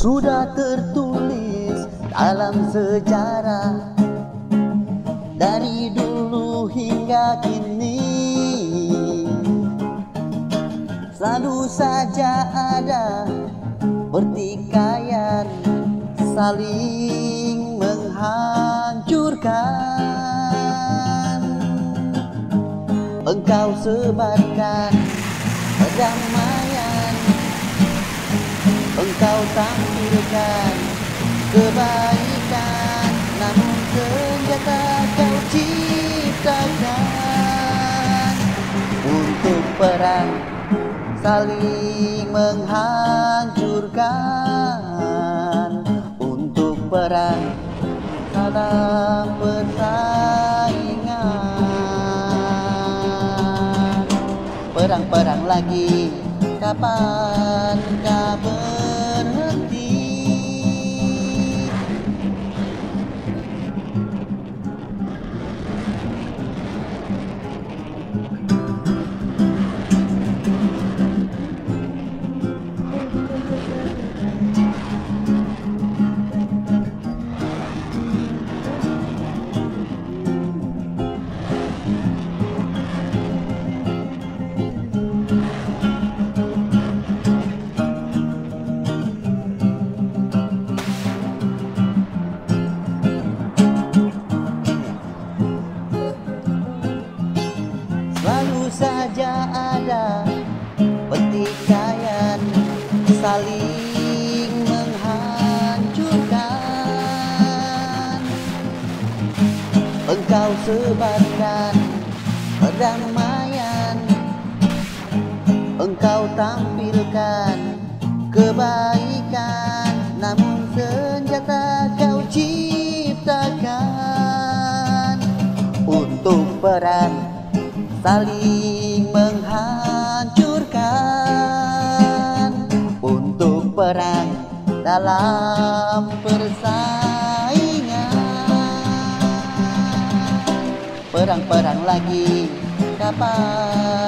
Sudah tertulis dalam sejarah dari dulu hingga kini, selalu saja ada pertikaian saling menghancurkan. Engkau sebarkan perdamaian, engkau tampilkan kebaikan, namun senjata kau ciptakan untuk perang saling menghancurkan, untuk perang dalam persaingan. Perang-perang lagi, kapan kau berhenti? Selalu saja ada pertikaian saling menghancurkan. Engkau sebarkan perdamaian, engkau tampilkan kebaikan, namun senjata kau ciptakan untuk perang saling menghancurkan, untuk perang dalam persaingan. Perang-perang lagi, kapan